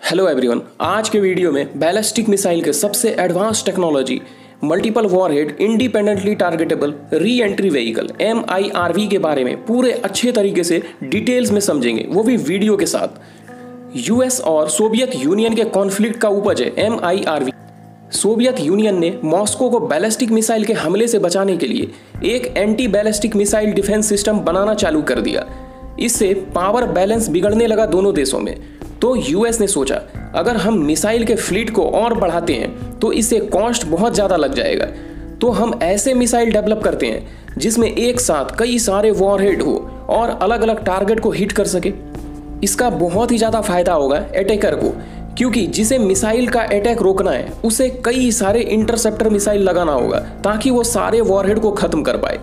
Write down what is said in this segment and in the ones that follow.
Hello everyone, आज के video में बैलिस्टिक मिसाइल के सबसे advance technology multiple warhead independently targetable re entry vehicle MIRV के बारे में पूरे अच्छे तरीके से डिटेल्स में समझेंगे, वो भी वीडियो के साथ। यूएस और सोवियत यूनियन के कॉन्फ्लिक्ट का उपज है MIRV। सोवियत यूनियन ने मॉस्को को बैलिस्टिक मिसाइल के हमले से बचाने के लिए एक anti ballistic missile defence system बनाना चालू कर दिया। इससे पावर बैलेंस बिगड़ने लगा दोनों देशों में। तो यूएस ने सोचा, अगर हम मिसाइल के फ्लीट को और बढ़ाते हैं तो इससे कॉस्ट बहुत ज़्यादा लग जाएगा। तो हम ऐसे मिसाइल डेवलप करते हैं जिसमें एक साथ कई सारे वॉरहेड हो और अलग अलग टारगेट को हिट कर सके। इसका बहुत ही ज़्यादा फायदा होगा अटैकर को, क्योंकि जिसे मिसाइल का अटैक रोकना है उसे कई सारे इंटरसेप्टर मिसाइल लगाना होगा ताकि वो सारे वॉरहेड को खत्म कर पाए।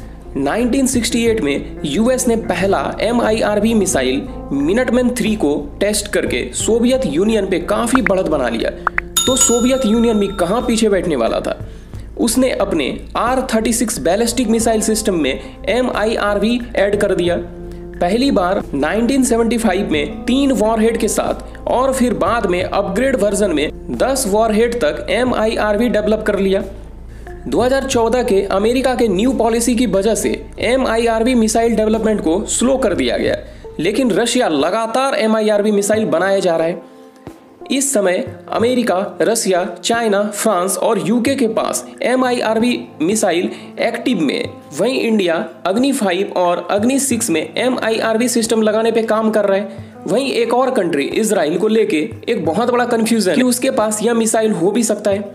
1968 में यूएस ने पहला MIRV मिसाइल मिनटमैन 3 को टेस्ट करके सोवियत यूनियन पे काफ़ी बढ़त बना लिया। तो सोवियत यूनियन भी कहाँ पीछे बैठने वाला था, उसने अपने R-36 बैलिस्टिक मिसाइल सिस्टम में MIRV ऐड कर दिया। पहली बार 1975 में 3 वॉरहेड के साथ और फिर बाद में अपग्रेड वर्जन में 10 वॉरहेड तक MIRV डेवलप कर लिया। 2014 के अमेरिका के न्यू पॉलिसी की वजह से MIRV मिसाइल डेवलपमेंट को स्लो कर दिया गया, लेकिन रशिया लगातार MIRV मिसाइल बनाए जा रहा है। इस समय अमेरिका, रशिया, चाइना, फ्रांस और यूके के पास MIRV मिसाइल एक्टिव में। वहीं इंडिया अग्नि 5 और अग्नि 6 में MIRV सिस्टम लगाने पे काम कर रहा है। वहीं एक और कंट्री इजराइल को लेके एक बहुत बड़ा कंफ्यूजन कि उसके पास यह मिसाइल हो भी सकता है।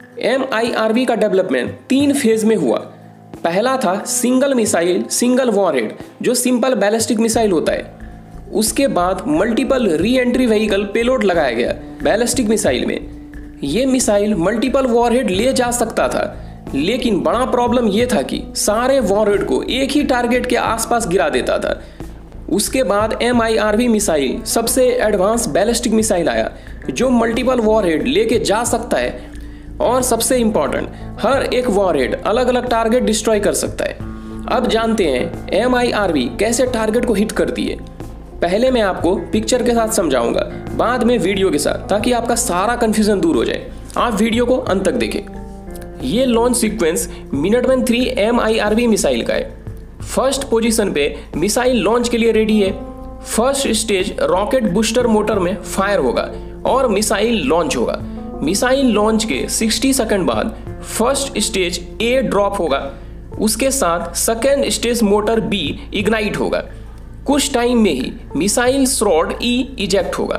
MIRV का डेवलपमेंट 3 फेज में हुआ। पहला था सिंगल मिसाइल सिंगल वॉरहेड, जो सिंपल बैलिस्टिक मिसाइल होता है। उसके बाद multiple re entry vehicle payload लगाया गया बैलिस्टिक मिसाइल में। यह मिसाइल मल्टीपल वॉरहेड ले जा सकता था, लेकिन बड़ा प्रॉब्लम यह था कि सारे वॉरहेड को एक ही टारगेट के आसपास गिरा देता था। उसके बाद MIRV मिसाइल सबसे एडवांस बैलिस्टिक मिसाइल आया जो मल्टीपल वॉरहेड लेके जा सकता है और सबसे इंपॉर्टेंट, हर एक वॉरहेड अलग अलग टारगेट डिस्ट्रॉय कर सकता है। अब जानते हैं MIRV कैसे टारगेट को हिट करती है। पहले मैं आपको पिक्चर के साथ समझाऊंगा, बाद में वीडियो के साथ, ताकि आपका सारा कंफ्यूजन दूर हो जाए। आप वीडियो को अंत तक देखें। ये launch sequence Minuteman 3 MIRV missile का है। फर्स्ट पोजीशन पे मिसाइल लॉन्च के लिए रेडी है। First stage rocket booster motor में फायर होगा और मिसाइल लॉन्च होगा। मिसाइल लॉन्च के 60 सेकंड बाद फर्स्ट स्टेज A ड्रॉप होगा, उसके साथ second stage motor B ignite होगा। कुछ टाइम में ही मिसाइल स्रॉड E इजेक्ट होगा।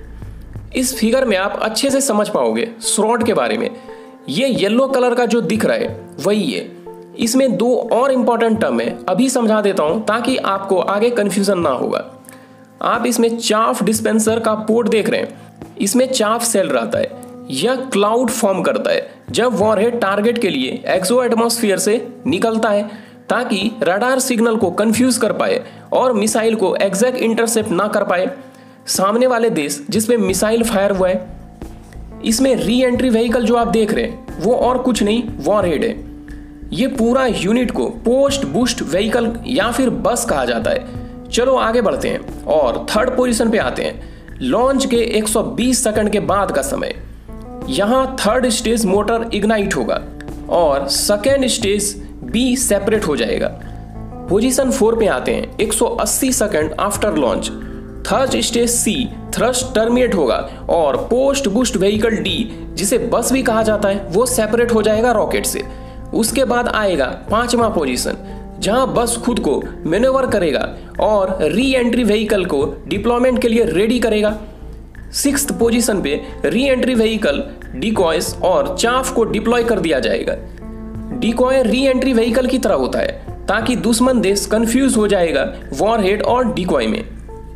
इस फिगर में आप अच्छे से समझ पाओगे स्रॉड के बारे में। ये येलो कलर का जो दिख रहा है वही है। इसमें 2 और इंपॉर्टेंट टर्म है, अभी समझा देता हूं ताकि आपको आगे कंफ्यूजन ना होगा। आप इसमें चाफ डिस्पेंसर का पोर्ट देख रहे हैं, इसमें चाफ सेल रहता है। यह क्लाउड फॉर्म करता है जब वॉरहेड टारगेट के लिए एक्सो एटमॉस्फेयर से निकलता है, ताकि रडार सिग्नल को कंफ्यूज कर पाए और मिसाइल को एग्जैक्ट इंटरसेप्ट ना कर पाए सामने वाले देश जिस पे मिसाइल फायर हुआ है। इसमें री एंट्री व्हीकल जो आप देख रहे हैं वो और कुछ नहीं, वॉरहेड है। ये पूरा यूनिट को पोस्ट बूस्ट व्हीकल या फिर बस कहा जाता है। चलो आगे बढ़ते हैं और थर्ड पोजीशन पे आते हैं। लॉन्च के 120 सेकंड के बाद का समय। यहां थर्ड स्टेज मोटर इग्नाइट होगा और सेकेंड स्टेज B सेपरेट हो जाएगा। पोजीशन 4 पे आते हैं। 180 second after launch third stage C thrust terminate होगा और पोस्ट बूस्ट व्हीकल D, जिसे बस भी कहा जाता है, वो सेपरेट हो जाएगा रॉकेट से। उसके बाद आएगा 5वां पोजीशन, जहां बस खुद को मैन्यूवर करेगा और री एंट्री व्हीकल को डिप्लॉयमेंट के लिए रेडी करेगा। 6th पोजीशन पे री एंट्री व्हीकल, डिकॉयस और चाफ को डिप्लॉय कर दिया जाएगा। डिकॉय री एंट्री व्हीकल की तरह होता है ताकि दुश्मन देश कंफ्यूज हो जाएगा वॉरहेड और डिकॉय में।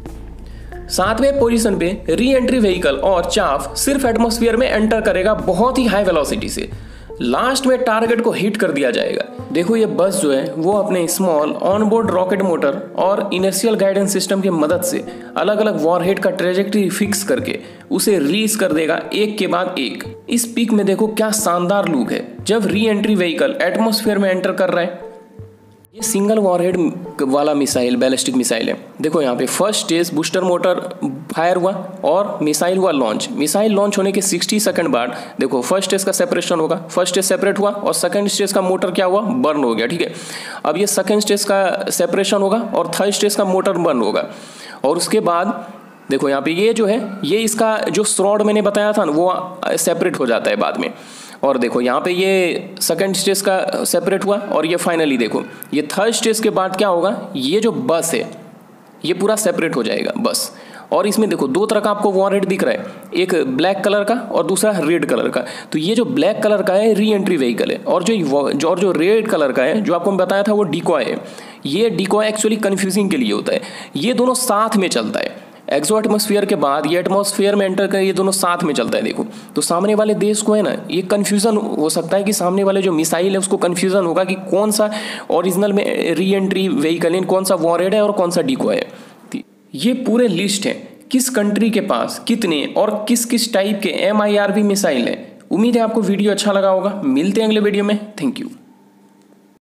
7वें पोजीशन पे री एंट्री व्हीकल और चाफ सिर्फ एटमॉस्फेयर में एंटर करेगा बहुत ही हाई वेलोसिटी से। लास्ट में टारगेट को हिट कर दिया जाएगा। देखो ये बस जो है वो अपने स्मॉल ऑनबोर्ड रॉकेट मोटर और इनर्शियल गाइडेंस सिस्टम की मदद से अलग अलग वॉरहेड का ट्रेजेक्टरी फिक्स करके उसे रिलीज कर देगा एक के बाद एक। इस पिक में देखो क्या शानदार लुक है जब री एंट्री व्हीकल एटमॉस्फेयर में एंटर कर रहा है। ये सिंगल वॉरहेड वाला मिसाइल बैलिस्टिक मिसाइल है। देखो यहाँ पे first stage booster motor fire हुआ और मिसाइल हुआ लॉन्च। मिसाइल लॉन्च होने के 60 सेकंड बाद देखो फर्स्ट स्टेज का सेपरेशन होगा, फर्स्ट स्टेज सेपरेट हुआ और सेकंड स्टेज का मोटर क्या हुआ, बर्न हो गया। ठीक है, अब ये सेकंड स्टेज का सेपरेशन होगा और थर्ड स्टेज का मोटर बर्न होगा। और उसके बाद देखो यहाँ पे ये जो है, ये इसका जो स्रॉड मैंने बताया था ना वो सेपरेट हो जाता है बाद में। और देखो यहाँ पे ये सेकंड स्टेज का सेपरेट हुआ और ये फाइनली देखो ये थर्ड स्टेज के बाद क्या होगा, ये जो बस है ये पूरा सेपरेट हो जाएगा बस। और इसमें देखो दो तरह का आपको वॉरहेड दिख रहा है, एक ब्लैक कलर का और दूसरा रेड कलर का। तो ये जो ब्लैक कलर का है री एंट्री व्हीकल है और जो रेड कलर का है जो आपको मैं बताया था वो डिकॉय है। ये डिकॉय एक्चुअली कन्फ्यूजिंग के लिए होता है, ये दोनों साथ में चलता है। एक्सो एटमॉस्फेयर के बाद ये एटमॉस्फेयर में एंटर कर, ये दोनों साथ में चलता है। देखो तो सामने वाले देश को है ना ये कन्फ्यूजन हो सकता है कि सामने वाले जो मिसाइल है उसको कन्फ्यूजन होगा कि कौन सा ओरिजिनल में री एंट्री व्हीकल है, कौन सा वॉरहेड है और कौन सा डिकॉय है। ये पूरे लिस्ट है किस कंट्री के पास कितने और किस किस टाइप के MIRV मिसाइल है। उम्मीद है आपको वीडियो अच्छा लगा होगा। मिलते हैं अगले वीडियो में। Thank you.